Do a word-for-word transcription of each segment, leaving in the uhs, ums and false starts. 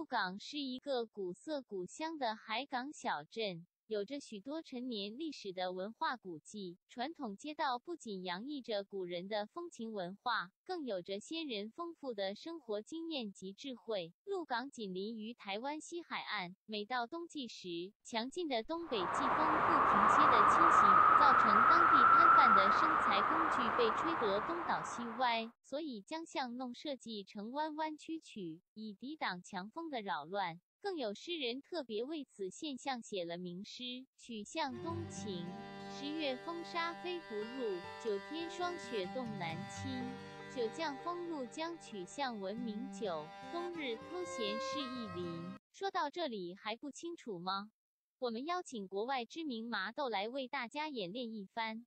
港是一个古色古香的海港小镇，有着许多陈年历史的文化古迹。传统街道不仅洋溢着古人的风情文化，更有着先人丰富的生活经验及智慧。鹿港紧邻于台湾西海岸，每到冬季时，强劲的东北季风不停歇的侵袭，造成当地摊贩的生财工具被吹得东倒西歪，所以将巷弄设计成弯弯曲曲，以抵挡强风的扰乱。更有诗人特别为此现象写了名诗：曲向东晴，十月风沙飞不入，九天霜雪冻南侵。九降风露将曲向闻名久，冬日偷闲是一林。说到这里还不清楚吗？我们邀请国外知名麻豆来为大家演练一番。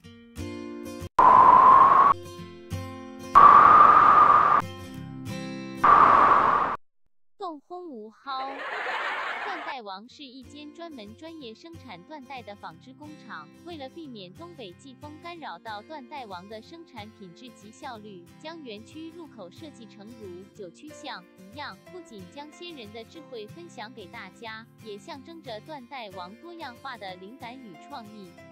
洞轰无蒿。缎带王是一间专门专业生产缎带的纺织工厂，为了避免东北季风干扰到缎带王的生产品质及效率，将园区入口设计成如九曲巷一样，不仅将先人的智慧分享给大家，也象征着缎带王多样化的灵感与创意。